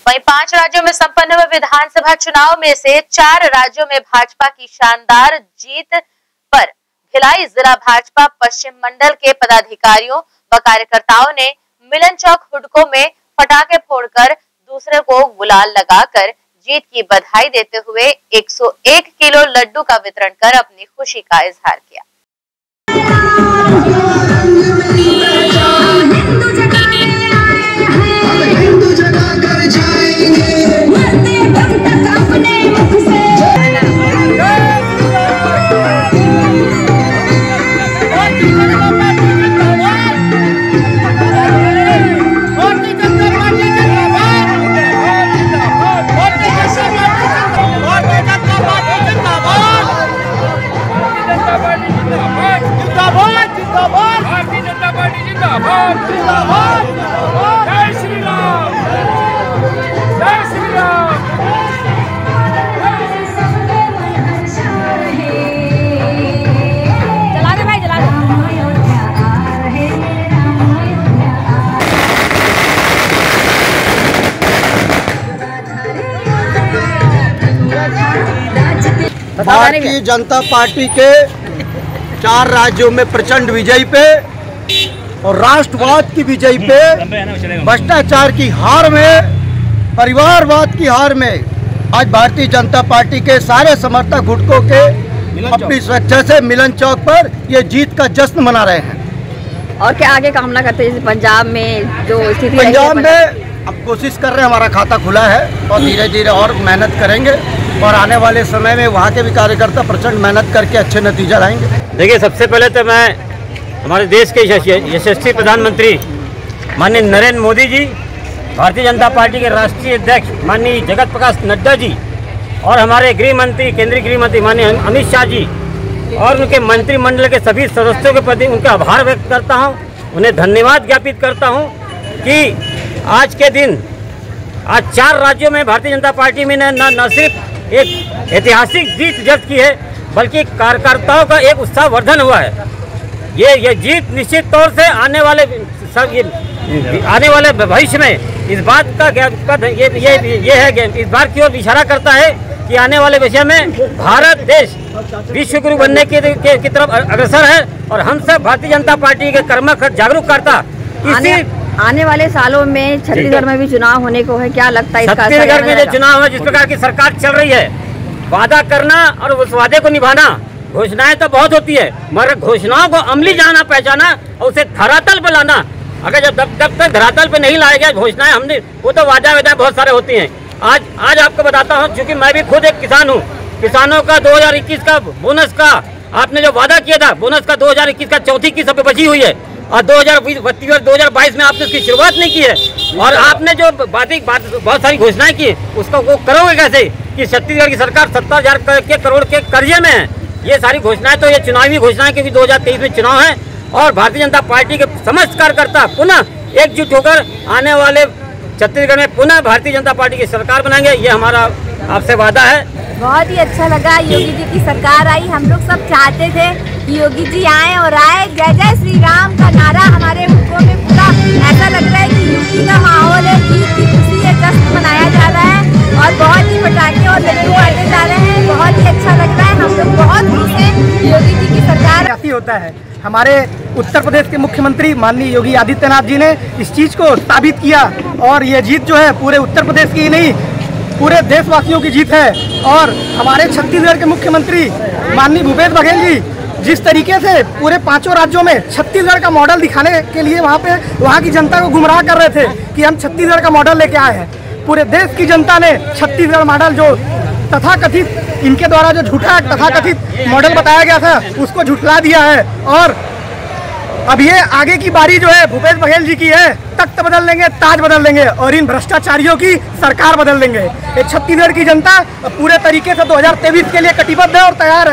वहीं 5 राज्यों में संपन्न हुए विधानसभा चुनाव में से 4 राज्यों में भाजपा की शानदार जीत पर भिलाई जिला भाजपा पश्चिम मंडल के पदाधिकारियों व कार्यकर्ताओं ने मिलन चौक हुडको में पटाखे फोड़कर दूसरे को गुलाल लगाकर जीत की बधाई देते हुए 101 किलो लड्डू का वितरण कर अपनी खुशी का इजहार किया। भारतीय जनता पार्टी के 4 राज्यों में प्रचंड विजय पे और राष्ट्रवाद की विजय पे, भ्रष्टाचार की हार में, परिवारवाद की हार में आज भारतीय जनता पार्टी के सारे समर्थक हुडको के अपनी स्वेच्छा से मिलन चौक पर ये जीत का जश्न मना रहे हैं। और क्या आगे कामना करते हैं पंजाब में जो स्थिति? पंजाब में अब कोशिश कर रहे हैं, हमारा खाता खुला है और धीरे धीरे और मेहनत करेंगे और आने वाले समय में वहाँ के भी कार्यकर्ता प्रचंड मेहनत करके अच्छे नतीजा लाएंगे। देखिए, सबसे पहले तो मैं हमारे देश के यशस्वी प्रधानमंत्री माननीय नरेंद्र मोदी जी, भारतीय जनता पार्टी के राष्ट्रीय अध्यक्ष माननीय जगत प्रकाश नड्डा जी और हमारे गृह मंत्री, केंद्रीय गृह मंत्री माननीय अमित शाह जी और उनके मंत्रिमंडल के सभी सदस्यों के प्रति उनका आभार व्यक्त करता हूं, उन्हें धन्यवाद ज्ञापित करता हूं कि आज के दिन आज 4 राज्यों में भारतीय जनता पार्टी में न सिर्फ एक ऐतिहासिक जीत दर्ज की है बल्कि कार्यकर्ताओं का एक उत्साहवर्धन हुआ है। ये जीत निश्चित तौर से आने वाले भविष्य में इस बात का ये है, इस बात की ओर इशारा करता है कि आने वाले विषय में भारत देश विश्व गुरु बनने की तरफ अग्रसर है और हम सब भारतीय जनता पार्टी के कर्मठ जागरूकता आने वाले सालों में छत्तीसगढ़ में भी चुनाव होने को है। क्या लगता है इसका? छत्तीसगढ़ में जो चुनाव है, जिस प्रकार की सरकार चल रही है, वादा करना और उस वादे को निभाना, घोषणाएं तो बहुत होती है मगर घोषणाओं को अमली जाना पहचाना और उसे धरातल पर लाना, अगर जब तक धरातल पे नहीं लाया गया घोषणाएं, हमने वो तो वादा बहुत सारे होती हैं। आज आपको बताता हूँ, क्योंकि मैं भी खुद एक किसान हूँ, किसानों का 2021 का बोनस का आपने जो वादा किया था, बोनस का 2021 का चौथी किस्त पे बची हुई है और 2022 में आपने उसकी शुरुआत नहीं की है और आपने जो बहुत सारी घोषणाएं की उसको वो करोगे कैसे कि छत्तीसगढ़ की सरकार 70,000 करोड़ के कर्जे में है। ये सारी घोषणाएं तो ये चुनावी घोषणाएं, क्योंकि 2023 में चुनाव है और भारतीय जनता पार्टी के समस्त कार्यकर्ता पुनः एकजुट होकर आने वाले छत्तीसगढ़ में पुनः भारतीय जनता पार्टी की सरकार बनाएंगे, ये हमारा आपसे वादा है। बहुत ही अच्छा लगा योगी जी की सरकार आई। हम लोग सब चाहते थे कि योगी जी आए और आए। जय जय श्री राम का नारा हमारे हुडको में पूरा ऐसा लग रहा है कि यूपी का माहौल है, जीत की खुशी है, जश्न मनाया जा रहा है और बहुत ही पटाखे और लड्डू बांटे जा रहे हैं। बहुत ही अच्छा लग रहा है, हम लोग बहुत खुश हैं योगी जी की सरकार होता है। हमारे उत्तर प्रदेश के मुख्यमंत्री माननीय योगी आदित्यनाथ जी ने इस चीज को साबित किया और ये जीत जो है पूरे उत्तर प्रदेश की नहीं पूरे देशवासियों की जीत है। और हमारे छत्तीसगढ़ के मुख्यमंत्री माननीय भूपेश बघेल जी जिस तरीके से पूरे 5 राज्यों में छत्तीसगढ़ का मॉडल दिखाने के लिए वहाँ की जनता को गुमराह कर रहे थे कि हम छत्तीसगढ़ का मॉडल लेके आए हैं, पूरे देश की जनता ने छत्तीसगढ़ मॉडल जो तथाकथित इनके द्वारा जो झूठा तथाकथित मॉडल बताया गया था उसको झुठला दिया है। और अब ये आगे की बारी जो है भूपेश बघेल जी की है, तख्त बदल लेंगे, ताज बदल लेंगे और इन भ्रष्टाचारियों की सरकार बदल देंगे। ये छत्तीसगढ़ की जनता पूरे तरीके से 2023 के लिए कटिबद्ध है और तैयार है।